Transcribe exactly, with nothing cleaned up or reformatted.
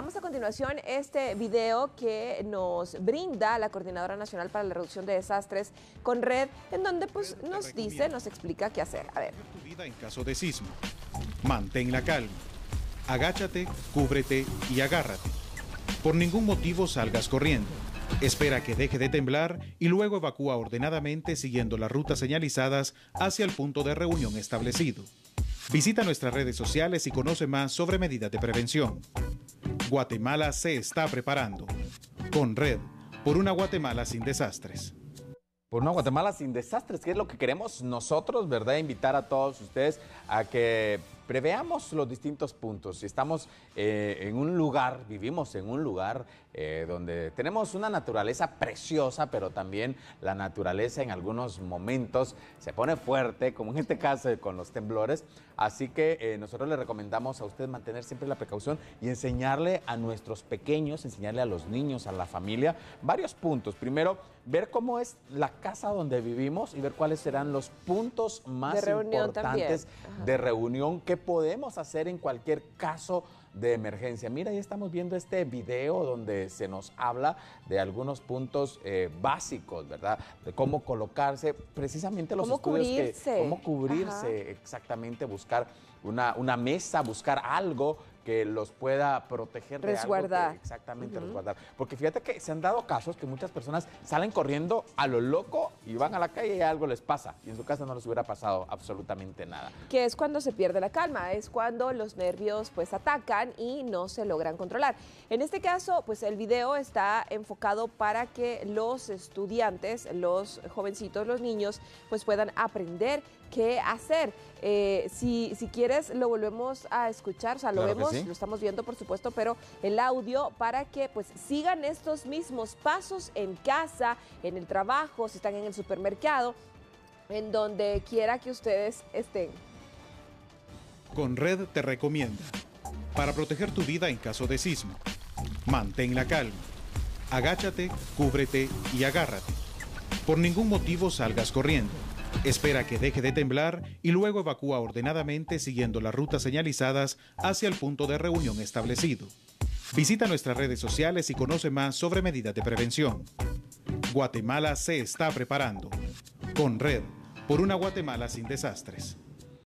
Veamos a continuación este video que nos brinda la Coordinadora Nacional para la Reducción de Desastres, Conred, en donde pues nos dice, nos explica qué hacer. A ver. Tu vida en caso de sismo. Mantén la calma. Agáchate, cúbrete y agárrate. Por ningún motivo salgas corriendo. Espera que deje de temblar y luego evacúa ordenadamente siguiendo las rutas señalizadas hacia el punto de reunión establecido. Visita nuestras redes sociales y conoce más sobre medidas de prevención. Guatemala se está preparando. Conred, por una Guatemala sin desastres. Por una Guatemala sin desastres, que es lo que queremos nosotros, ¿verdad? Invitar a todos ustedes a que preveamos los distintos puntos. Si estamos eh, en un lugar, vivimos en un lugar eh, donde tenemos una naturaleza preciosa, pero también la naturaleza en algunos momentos se pone fuerte, como en este caso con los temblores. Así que eh, nosotros le recomendamos a usted mantener siempre la precaución y enseñarle a nuestros pequeños, enseñarle a los niños, a la familia, varios puntos. Primero, ver cómo es la casa donde vivimos y ver cuáles serán los puntos más importantes de reunión que podemos hacer en cualquier caso de emergencia. Mira, ahí estamos viendo este video donde se nos habla de algunos puntos eh, básicos, ¿verdad? De cómo colocarse, precisamente los ¿Cómo estudios cubrirse? que... Cómo cubrirse, Ajá. exactamente, buscar una, una mesa, buscar algo que los pueda proteger de resguardar. algo que, exactamente, uh-huh. resguardar. Porque fíjate que se han dado casos que muchas personas salen corriendo a lo loco y van a la calle y algo les pasa. Y en su casa no les hubiera pasado absolutamente nada. Que es cuando se pierde la calma, es cuando los nervios pues atacan y no se logran controlar. En este caso, pues el video está enfocado para que los estudiantes, los jovencitos, los niños, pues puedan aprender qué hacer. Eh, si, si quieres, lo volvemos a escuchar, o sea, lo Claro vemos, sí. lo estamos viendo, por supuesto, pero el audio para que pues sigan estos mismos pasos en casa, en el trabajo, si están en el supermercado, en donde quiera que ustedes estén. Conred te recomienda, para proteger tu vida en caso de sismo, mantén la calma, agáchate, cúbrete y agárrate. Por ningún motivo salgas corriendo. Espera que deje de temblar y luego evacúa ordenadamente siguiendo las rutas señalizadas hacia el punto de reunión establecido. Visita nuestras redes sociales y conoce más sobre medidas de prevención. Guatemala se está preparando. Conred, por una Guatemala sin desastres.